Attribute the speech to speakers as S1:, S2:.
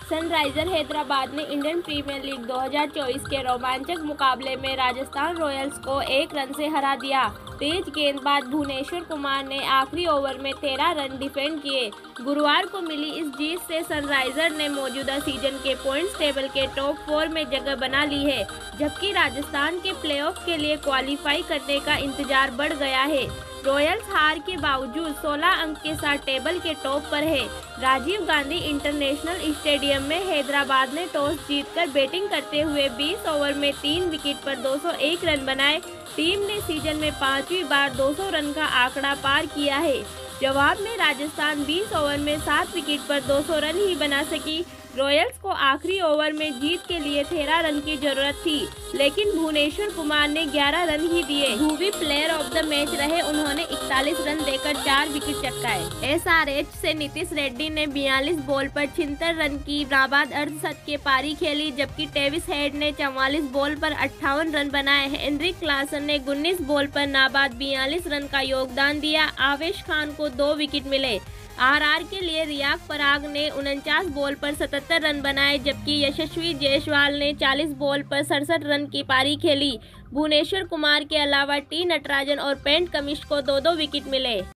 S1: Sunriser Hyderabad ने Indian premiere league 2024 के रोमांचक मुकाबले में राजस्थान रॉयल्स को 1 रन से हरा दिया। तेज गेंदबाज भुवनेश्वर कुमार ने आखिरी ओवर में 13 रन डिफेंड किए। गुरुवार को मिली इस जीत से सनराइजर ने मौजूदा सीजन के पॉइंट्स टेबल के टॉप 4 में जगह बना ली है, जबकि राजस्थान के प्लेऑफ के लिए क्वालिफाई करने का इंतजार बढ़ गया है। रॉयल्स हार के बावजूद 16 अंक के साथ टेबल के टॉप पर है। राजीव गांधी इंटरनेशनल स्टेडियम में हैदराबाद ने टॉस जीतकर बैटिंग करते हुए 20 ओवर में 3 विकेट पर 201 रन बनाए। टीम ने सीजन में 5वीं बार 200 रन का आंकड़ा पार किया है। जवाब में राजस्थान 20 ओवर में 7 विकेट पर 200 रन ही बना सकी। रॉयल्स को आखिरी ओवर में जीत के लिए 13 रन की जरूरत थी, लेकिन भुवनेश्वर कुमार ने 11 रन ही दिए। Bhuvi player of the match रहे, उन्होंने 41 रन देकर 4 विकेट चटकाए। SRH से नीतीश रेड्डी ने 42 बॉल पर 76 रन की नाबाद अर्धशतक की पारी खेली, जबकि टेविस हेड ने 44 बॉल पर 58 रन बनाए। हेनरिक क्लासन ने 19 बॉल पर नाबाद 42 रन का योगदान दिया। आवेश खान को 2 विकेट मिले। RR के लिए रियाक पराग ने 49 बॉल पर 77 रन बनाए, जबकि यशस्वी जायसवाल ने 40 बॉल पर 67 रन की पारी खेली। भुवनेश्वर कुमार के अलावा टी नटराजन और पेंट कमिंस को 2-2 विकेट मिले।